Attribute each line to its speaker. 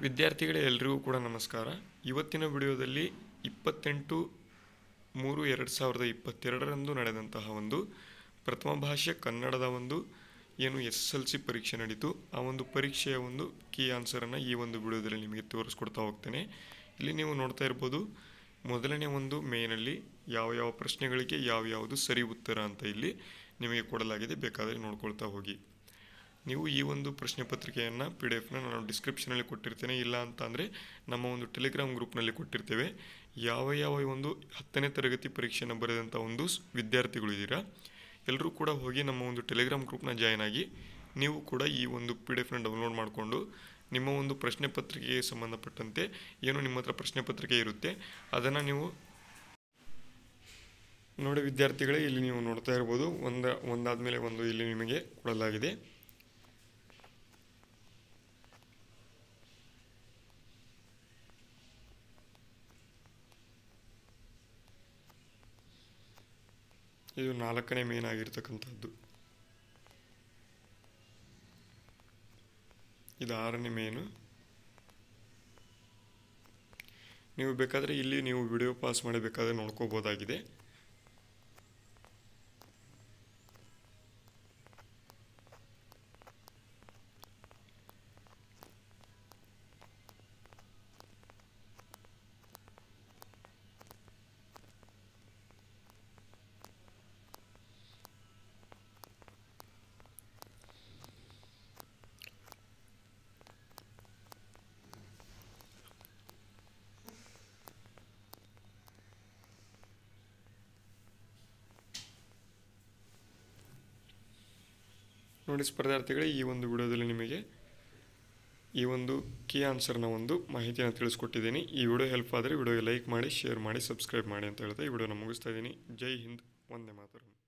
Speaker 1: ವಿದ್ಯಾರ್ಥಿಗಳೇ ಎಲ್ಲರಿಗೂ ಕೂಡ ನಮಸ್ಕಾರ. ಇವತ್ತಿನ ವಿಡಿಯೋದಲ್ಲಿ 28/3/2022 ನಡೆದಂತಹ ಒಂದು ಪ್ರಥಮ ಭಾಷೆ ಕನ್ನಡದ ಒಂದು ಏನು SSLC ಪರೀಕ್ಷೆ ನಡೀತು, ಆ ಒಂದು ಪರೀಕ್ಷೆಯ ಒಂದು ಕೀ ಆನ್ಸರನ್ನು ಈ ಒಂದು ವಿಡಿಯೋದಲ್ಲಿ ನಿಮಗೆ ತೋರಿಸ್ಕೊಡ್ತಾ ಹೋಗ್ತೇನೆ. ಇಲ್ಲಿ ನೀವು ನೋಡ್ತಾ ಇರ್ಬೋದು, ಮೊದಲನೇ ಒಂದು ಮೇನಲ್ಲಿ ಯಾವ ಪ್ರಶ್ನೆಗಳಿಗೆ ಯಾವುದು ಸರಿ ಉತ್ತರ ಅಂತ ಇಲ್ಲಿ ನಿಮಗೆ ಕೊಡಲಾಗಿದೆ. ಬೇಕಾದರೆ ನೋಡ್ಕೊಳ್ತಾ ಹೋಗಿ. ನೀವು ಈ ಒಂದು ಪ್ರಶ್ನೆ ಪತ್ರಿಕೆಯನ್ನು PDF ನಾನು ಡಿಸ್ಕ್ರಿಪ್ಷನಲ್ಲಿ ಕೊಟ್ಟಿರ್ತೇನೆ. ಇಲ್ಲ ಅಂತ ಅಂದರೆ ನಮ್ಮ ಒಂದು ಟೆಲಿಗ್ರಾಮ್ ಗ್ರೂಪ್ನಲ್ಲಿ ಕೊಟ್ಟಿರ್ತೇವೆ. ಯಾವ ಒಂದು 10ನೇ ತರಗತಿ ಪರೀಕ್ಷೆಯನ್ನು ಬರೆದಂಥ ಒಂದು ವಿದ್ಯಾರ್ಥಿಗಳು ಇದ್ದೀರಾ, ಎಲ್ಲರೂ ಕೂಡ ಹೋಗಿ ನಮ್ಮ ಒಂದು ಟೆಲಿಗ್ರಾಮ್ ಗ್ರೂಪ್ನ ಜಾಯ್ನ್ ಆಗಿ ನೀವು ಕೂಡ ಈ ಒಂದು PDF ಡೌನ್ಲೋಡ್ ಮಾಡಿಕೊಂಡು ನಿಮ್ಮ ಒಂದು ಪ್ರಶ್ನೆ ಪತ್ರಿಕೆಗೆ ಸಂಬಂಧಪಟ್ಟಂತೆ ಏನು ನಿಮ್ಮ ಹತ್ರ ಪ್ರಶ್ನೆ ಪತ್ರಿಕೆ ಇರುತ್ತೆ ಅದನ್ನು ನೀವು ನೋಡಿ. ವಿದ್ಯಾರ್ಥಿಗಳೇ, ಇಲ್ಲಿ ನೀವು ನೋಡ್ತಾ ಇರ್ಬೋದು, ಒಂದಾದ್ಮೇಲೆ ಒಂದು ಇಲ್ಲಿ ನಿಮಗೆ ಕೊಡಲಾಗಿದೆ. ಇದು 4ನೇ ಮೇನ್ ಆಗಿರ್ತಕ್ಕಂಥದ್ದು. ಇದು 6ನೇ ಮೇನು. ನೀವು ಬೇಕಾದರೆ ಇಲ್ಲಿ ನೀವು ವಿಡಿಯೋ ಪಾಸ್ ಮಾಡಿ ಬೇಕಾದರೆ ನೋಡ್ಕೋಬೋದಾಗಿದೆ. ನೋಡಿ ಸ್ಪರ್ಧಾರ್ಥಿಗಳೇ, ಈ ಒಂದು ವಿಡಿಯೋದಲ್ಲಿ ನಿಮಗೆ ಈ ಒಂದು ಕೀ ಆನ್ಸರ್ನ ಒಂದು ಮಾಹಿತಿಯನ್ನು ತಿಳಿಸ್ಕೊಟ್ಟಿದ್ದೀನಿ. ಈ ವಿಡಿಯೋ ಹೆಲ್ಪ್ ಆದರೆ ವಿಡಿಯೋಗೆ ಲೈಕ್ ಮಾಡಿ, ಶೇರ್ ಮಾಡಿ, ಸಬ್ಸ್ಕ್ರೈಬ್ ಮಾಡಿ ಅಂತ ಹೇಳ್ತಾ ಈ ವಿಡಿಯೋನ ಮುಗಿಸ್ತಾ ಇದ್ದೀನಿ. ಜೈ ಹಿಂದ್, ವಂದೇ ಮಾತರಂ.